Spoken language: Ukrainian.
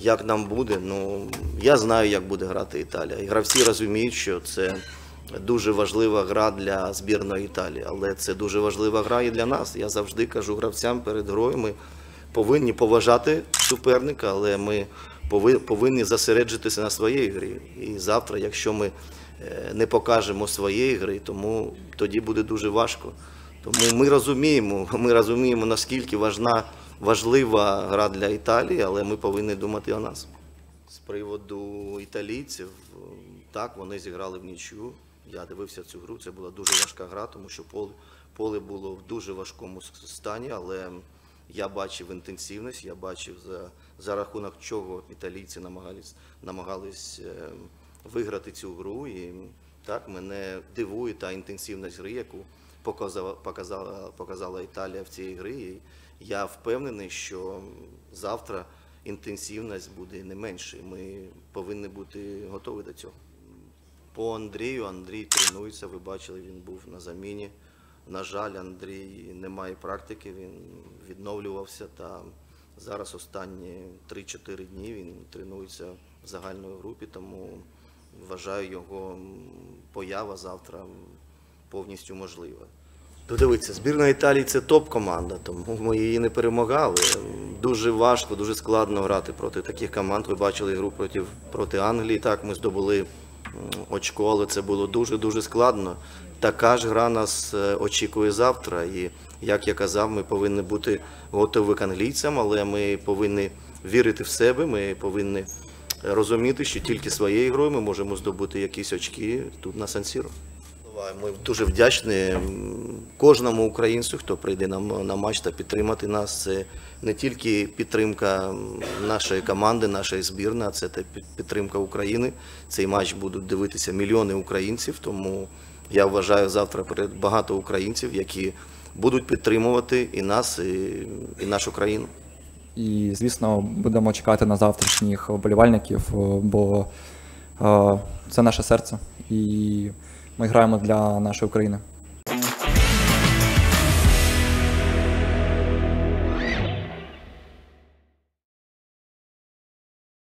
Як нам буде? Ну, я знаю, як буде грати Італія. І гравці розуміють, що це дуже важлива гра для збірної Італії, але це дуже важлива гра і для нас. Я завжди кажу гравцям перед грою, ми повинні поважати суперника, але ми повинні зосереджитися на своїй грі. І завтра, якщо ми не покажемо своєї гри, тому тоді буде дуже важко. Тому ми розуміємо, наскільки важлива гра для Італії, але ми повинні думати о нас. З приводу італійців, так, вони зіграли в нічию. Я дивився цю гру, це була дуже важка гра, тому що поле було в дуже важкому стані, але я бачив інтенсивність, я бачив за рахунок чого італійці намагались виграти цю гру. І так, мене дивує та інтенсивність гри, яку показала Італія в цій грі. І я впевнений, що завтра інтенсивність буде не менше. Ми повинні бути готові до цього. По Андрію, Андрій тренується, ви бачили, він був на заміні. На жаль, Андрій не має практики, він відновлювався, та зараз останні 3-4 дні він тренується в загальній групі, тому вважаю, його поява завтра повністю можлива. Дивіться, збірна Італії – це топ-команда, тому ми її не перемагали. Дуже важко, дуже складно грати проти таких команд. Ви бачили гру проти Англії, так, ми здобули очко, але це було дуже-дуже складно. Така ж гра нас очікує завтра. І, як я казав, ми повинні бути готові к англійцям, але ми повинні вірити в себе, ми повинні розуміти, що тільки своєю грою ми можемо здобути якісь очки тут на Сан-Сіро. Ми дуже вдячні кожному українцю, хто прийде на матч та підтримати нас. Це не тільки підтримка нашої команди, нашої збірної, а це підтримка України. Цей матч будуть дивитися мільйони українців, тому я вважаю, завтра перед багато українців, які будуть підтримувати і нас, і нашу країну. І, звісно, будемо чекати на завтрашніх вболівальників, бо це наше серце, і ми граємо для нашої України.